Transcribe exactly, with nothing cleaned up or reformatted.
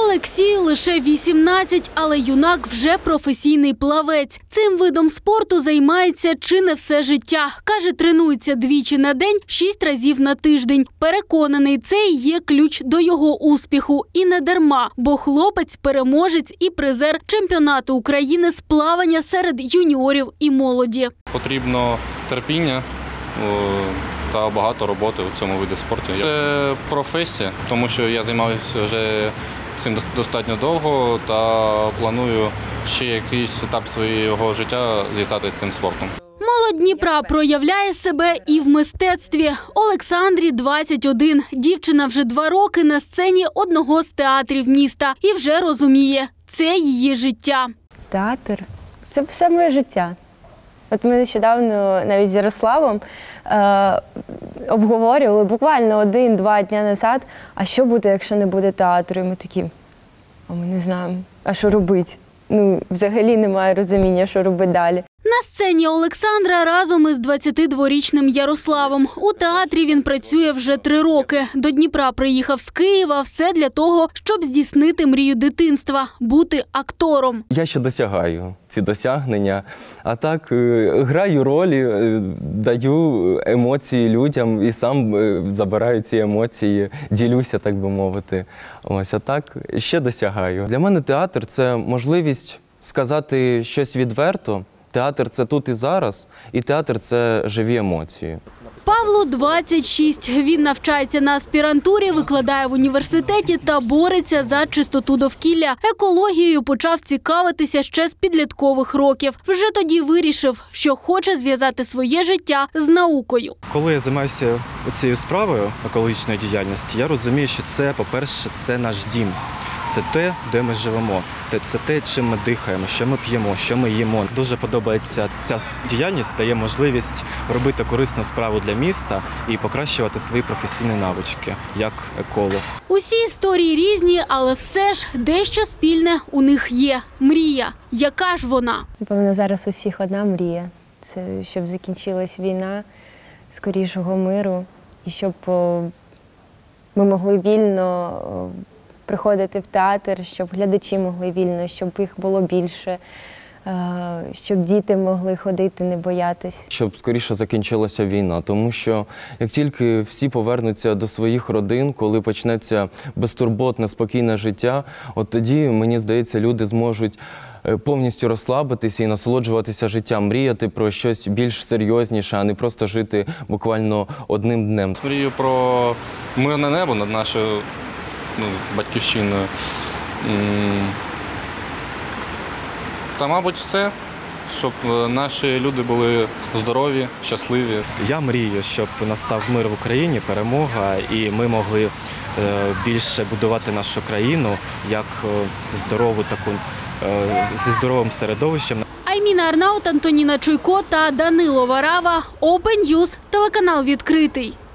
Олексію лише вісімнадцять, але юнак вже професійний плавець. Цим видом спорту займається чи не все життя. Каже, тренується двічі на день, шість разів на тиждень. Переконаний, це і є ключ до його успіху. І не дарма, бо хлопець – переможець і призер чемпіонату України з плавання серед юніорів і молоді. Потрібно терпіння та багато роботи у цьому виді спорту. Це професія, тому що я займаюся вже цим достатньо довго та планую ще якийсь етап свого життя зв'язати з цим спортом. Молодь Дніпра проявляє себе і в мистецтві. Олександрі двадцять один. Дівчина вже два роки на сцені одного з театрів міста і вже розуміє – це її життя. Театр – це все моє життя. От ми нещодавно навіть з Ярославом е, обговорювали буквально один-два дні назад, а що буде, якщо не буде театру? І ми такі, а ми не знаємо, а що робити? Ну, взагалі немає розуміння, що робити далі. На сцені Олександра разом із двадцятидворічним Ярославом. У театрі він працює вже три роки. До Дніпра приїхав з Києва. Все для того, щоб здійснити мрію дитинства – бути актором. Я ще досягаю ці досягнення. А так, граю ролі, даю емоції людям і сам забираю ці емоції, ділюся, так би мовити. Ось, а так, ще досягаю. Для мене театр – це можливість сказати щось відверто. Театр – це тут і зараз, і театр – це живі емоції. Павлу двадцять шість. Він навчається на аспірантурі, викладає в університеті та бореться за чистоту довкілля. Екологією почав цікавитися ще з підліткових років. Вже тоді вирішив, що хоче зв'язати своє життя з наукою. Коли я займаюся цією справою екологічної діяльності, я розумію, що це, по-перше, це наш дім. Це те, де ми живемо, це те, чим ми дихаємо, що ми п'ємо, що ми їмо. Дуже подобається ця діяльність, дає можливість робити корисну справу для міста і покращувати свої професійні навички, як еколог. Усі історії різні, але все ж дещо спільне у них є – мрія. Яка ж вона? Напевно, зараз у всіх одна мрія. Це щоб закінчилась війна, скорішого миру, і щоб ми могли вільно приходити в театр, щоб глядачі могли вільно, щоб їх було більше, щоб діти могли ходити, не боятись. Щоб скоріше закінчилася війна, тому що як тільки всі повернуться до своїх родин, коли почнеться безтурботне, спокійне життя, от тоді, мені здається, люди зможуть повністю розслабитися і насолоджуватися життям, мріяти про щось більш серйозніше, а не просто жити буквально одним днем. Мрію про мирне небо над нашою Ну, батьківщиною. Та, мабуть, все, щоб наші люди були здорові, щасливі. Я мрію, щоб настав мир в Україні, перемога, і ми могли більше будувати нашу країну як здорову таку, зі здоровим середовищем. Айміна Арнаут, Антоніна Чуйко та Данило Варава. Open News, телеканал відкритий.